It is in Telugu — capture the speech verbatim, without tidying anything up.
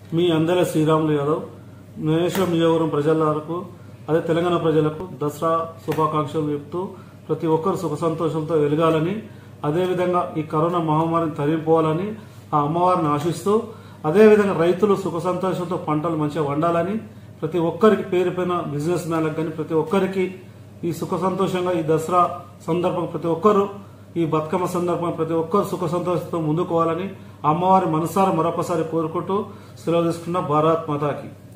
మీ అందరి శ్రీరాములు యాదవ్ మహేశ్వరం నియోజకవర్గం ప్రజలకు అదే తెలంగాణ ప్రజలకు దసరా శుభాకాంక్షలు చెప్తూ ప్రతి ఒక్కరు సుఖ సంతోషంతో వెలగాలని, అదేవిధంగా ఈ కరోనా మహమ్మారిని తరిగిపోవాలని ఆ అమ్మవారిని ఆశిస్తూ, అదేవిధంగా రైతులు సుఖ సంతోషంతో పంటలు మంచిగా వండాలని, ప్రతి ఒక్కరికి పేరు పైన బిజినెస్ మ్యాన్లకు కానీ ప్రతి ఒక్కరికి ఈ సుఖ సంతోషంగా ఈ దసరా సందర్భంగా ప్రతి ఒక్కరు ఈ బతుకమ్మ సందర్భంగా ప్రతి ఒక్కరు సుఖ సంతోషంతో ముందుకోవాలని అమ్మవారి మనసారా మరొకసారి కోరుకుంటూ సెలవు తీసుకున్న భారత్ మాతాకి.